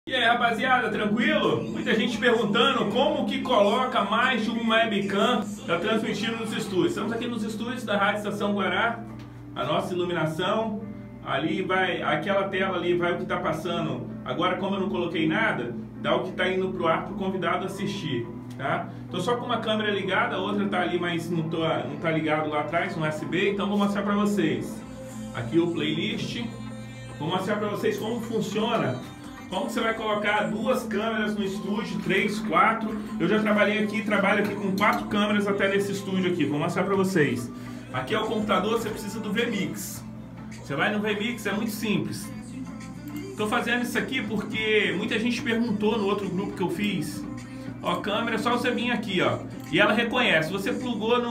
E aí, rapaziada, tranquilo? Muita gente perguntando como que coloca mais de uma webcam para transmitir nos estúdios. Estamos aqui nos estúdios da Rádio Estação Guará, a nossa iluminação. Ali vai, aquela tela ali vai o que está passando. Agora, como eu não coloquei nada, dá o que está indo pro ar para o convidado assistir, tá? Tô só com uma câmera ligada, a outra tá ali, mas não tá ligado lá atrás, no USB. Então vou mostrar para vocês. Aqui o playlist. Vou mostrar para vocês como funciona. Como você vai colocar duas câmeras no estúdio, 3, 4. Eu já trabalho aqui com 4 câmeras até nesse estúdio aqui. Vou mostrar para vocês. Aqui é o computador, você precisa do vMix. Você vai no vMix, é muito simples. Estou fazendo isso aqui porque muita gente perguntou no outro grupo que eu fiz. Ó, câmera, é só você vir aqui, ó. E ela reconhece. Você plugou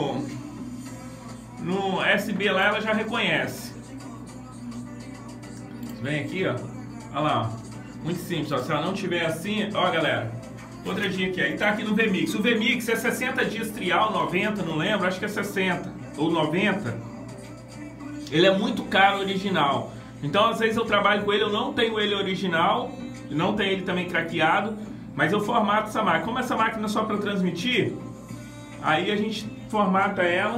no USB lá, ela já reconhece. Vem aqui, ó. Olha lá, ó. Muito simples, ó. Se ela não tiver assim, ó, galera, outra dica aqui, aí tá aqui no vMix. O vMix é 60 dias trial, 90, não lembro, acho que é 60 ou 90. Ele é muito caro original. Então, às vezes eu trabalho com ele, eu não tenho ele original, não tenho ele também craqueado, mas eu formato essa máquina. Como essa máquina é só para transmitir, aí a gente formata ela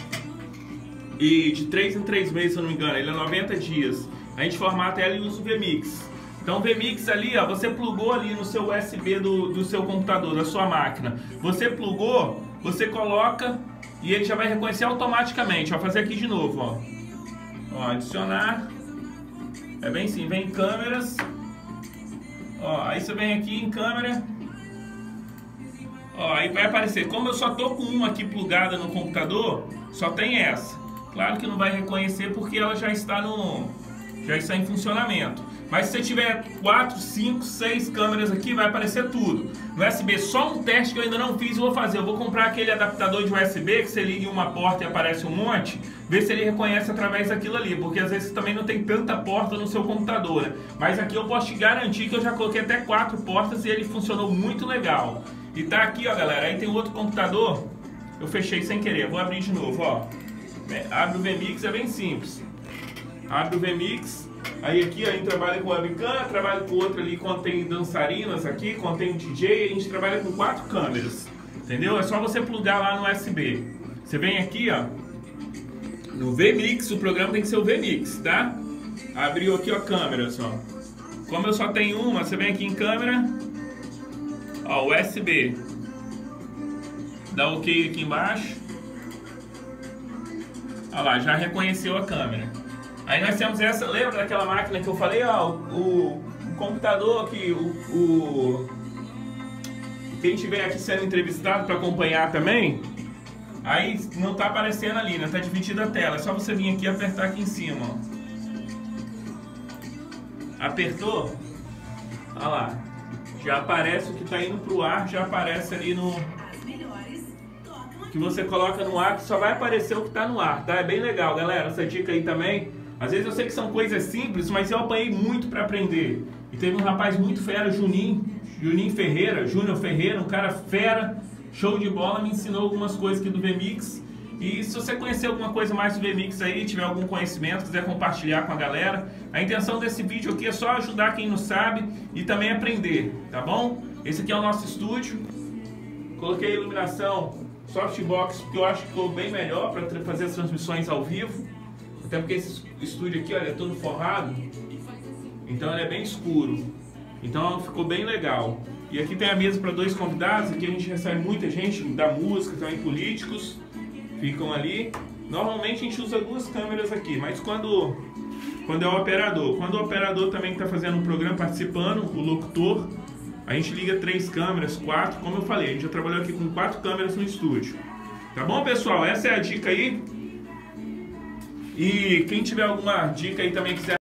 e de 3 em 3 meses, se eu não me engano, ele é 90 dias. A gente formata ela e usa o vMix. Então o vMix ali, ó, você plugou ali no seu USB do seu computador, da sua máquina. Você plugou, você coloca e ele já vai reconhecer automaticamente. Vou fazer aqui de novo, ó. Ó, adicionar. É bem sim, vem em câmeras. Ó, aí você vem aqui em câmera. Ó, aí vai aparecer. Como eu só tô com uma aqui plugada no computador, só tem essa. Claro que não vai reconhecer porque ela já está em funcionamento. Mas se você tiver 4, 5, 6 câmeras aqui, vai aparecer tudo. No USB, só um teste que eu ainda não fiz, eu vou fazer. Eu vou comprar aquele adaptador de USB que você liga em uma porta e aparece um monte. Ver se ele reconhece através daquilo ali. Porque às vezes também não tem tanta porta no seu computador, né? Mas aqui eu posso te garantir que eu já coloquei até 4 portas e ele funcionou muito legal. E tá aqui, ó, galera. Aí tem outro computador. Eu fechei sem querer. Vou abrir de novo, ó. Abre o vMix, é bem simples. Abre o vMix. Aí aqui a gente trabalha com webcam, trabalha com outra ali, contém dançarinas aqui, contém DJ, a gente trabalha com 4 câmeras, entendeu? É só você plugar lá no USB. Você vem aqui, ó, no vMix, o programa tem que ser o vMix, tá? Abriu aqui, ó, câmeras, ó. Como eu só tenho uma, você vem aqui em câmera, ó, USB. Dá OK aqui embaixo. Olha lá, já reconheceu a câmera. Aí nós temos essa, lembra daquela máquina que eu falei, ó, o computador aqui, quem tiver aqui sendo entrevistado para acompanhar também, aí não tá aparecendo ali, né? Tá dividida a tela, é só você vir aqui e apertar aqui em cima, ó. Apertou, olha lá, já aparece o que tá indo pro ar, já aparece ali no... que você coloca no ar, que só vai aparecer o que tá no ar, tá? É bem legal, galera, essa dica aí também. Às vezes eu sei que são coisas simples, mas eu apanhei muito para aprender. E teve um rapaz muito fera, Júnior Ferreira, um cara fera, show de bola, me ensinou algumas coisas aqui do vMix. E se você conhecer alguma coisa mais do vMix aí, tiver algum conhecimento, quiser compartilhar com a galera, a intenção desse vídeo aqui é só ajudar quem não sabe e também aprender, tá bom? Esse aqui é o nosso estúdio. Coloquei a iluminação softbox, porque eu acho que ficou bem melhor para fazer as transmissões ao vivo. Até porque esse estúdio aqui, olha, é todo forrado, então ele é bem escuro, então ficou bem legal. E aqui tem a mesa para 2 convidados, aqui a gente recebe muita gente da música, também políticos, ficam ali. Normalmente a gente usa 2 câmeras aqui, mas quando é o operador, quando o operador também está fazendo um programa, participando, o locutor, a gente liga 3 câmeras, 4, como eu falei, a gente já trabalhou aqui com 4 câmeras no estúdio. Tá bom, pessoal? Essa é a dica aí. E quem tiver alguma dica aí também quiser